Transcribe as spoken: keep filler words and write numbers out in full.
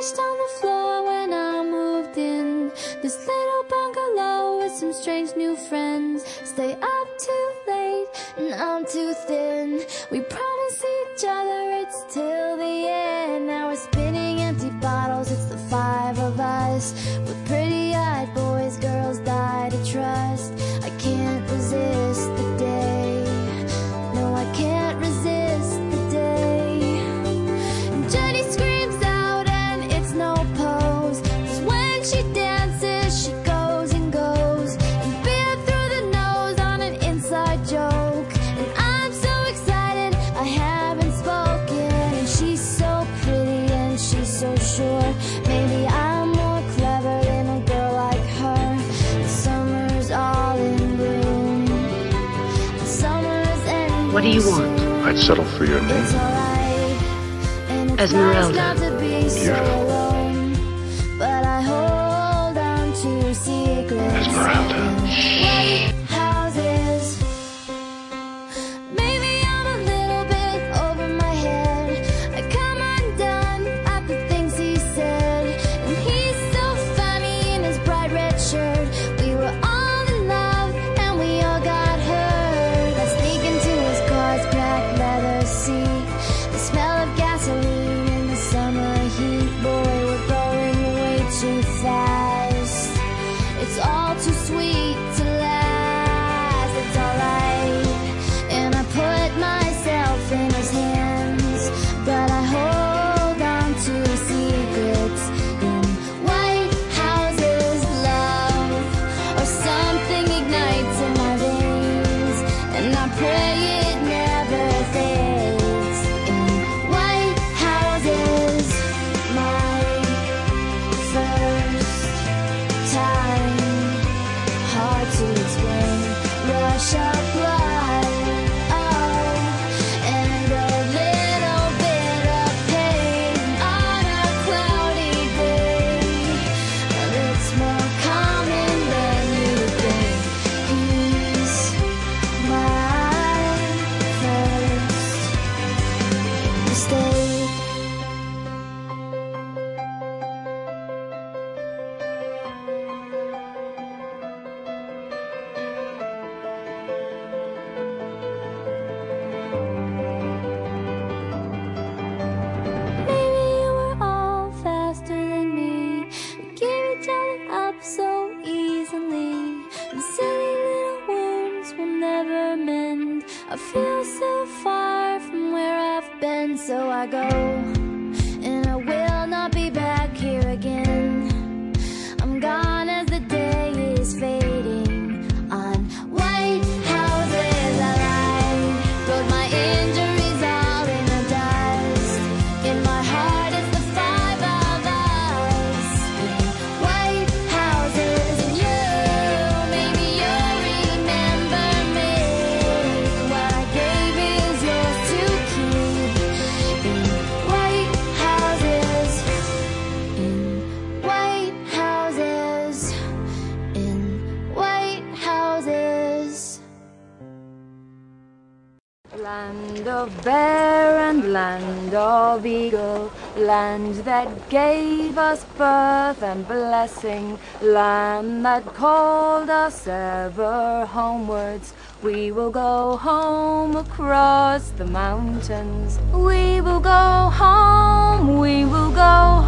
splashed on the floor when I moved in. This little bungalow with some strange new friends. Stay up too late and I'm too thin. We promise each other it's till the end. Now we're spinning empty bottles, it's the five of us. With pretty-eyed boys, girls die to trust. I can't resist the day. No, I can't resist the day. And Jenny screams out and it's no pose. 'Cause when she dances, she goes and goes. And beer through the nose on an inside joke. And I'm so excited, I haven't spoken. And she's so pretty and she's so sure. Maybe I'm more clever than a girl like her. The summer's all in bloom. The summer's ending. What do you want? I'd settle for your name. It's alright, and it's Esmerelda. nice not to be so Beautiful. alone. But I hold on to secrets. Esmerelda. White houses. Maybe I'm a little bit over my head. I come undone at the things he said. And he's so funny in his bright red shirt. We were all in love and we all got hurt. I sneak into his car's cracked leather seat. The smell of gasoline in the summer heat. Boy, we're going way too fast. It's all too sweet to last. It's alright. And I put myself in his hands. But I hold on to secrets in white houses. Love or something ignites in my veins. And I pray it never fades. In white houses, my first time. Hard to explain. Rush of blood, oh, and a little bit of pain on a cloudy day. And it's more common than you think. He's my first mistake. Maybe you were all faster than me. We give each other up so easily. And silly little wounds will never mend. I feel so far from where I've been. So I go, and I will not be back here again. I'm gone as the day is fading. On white houses I lie. Wrote my injuries all in the dust. In my heart it's the five of us. In white houses and you. Maybe you'll remember me. What I gave is yours to keep. In white houses. In white houses. In white houses. Land of bear and land of eagle, land that gave us birth and blessing, land that called us ever homewards. We will go home across the mountains. We will go home, we will go